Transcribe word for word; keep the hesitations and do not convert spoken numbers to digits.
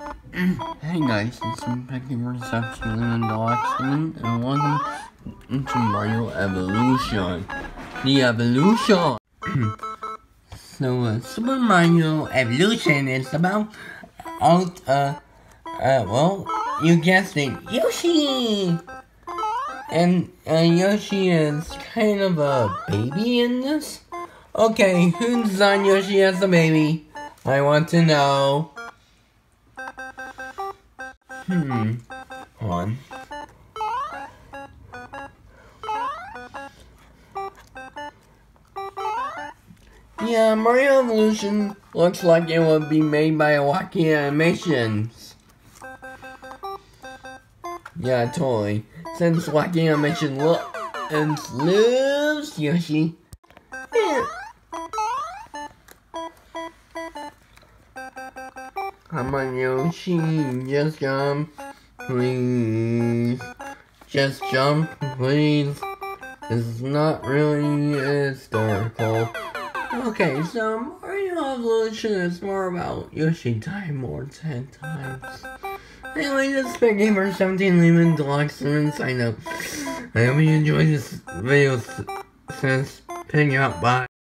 Hey guys, it's Peggy Reception and Dawson, and welcome to Mario Evolution. The Evolution! So, uh, Super Mario Evolution is about, out, uh, uh, well, you guessed it, Yoshi! And, uh, Yoshi is kind of a baby in this? Okay, who designed Yoshi as a baby? I want to know. Hmm. Hold on. Yeah, Mario Evolution looks like it would be made by Wacky Animations. Yeah, totally. Since Wacky Animation lo and loves Yoshi. Yeah. Come on, Yoshi, just jump, please. Just jump, please. This is not really historical. Okay, so Mario Evolution is more about Yoshi dying more ten times. Anyway, this is Big Gamer seventeen, leave in deluxe and sign up. I hope you enjoyed this video. Since picking out, bye.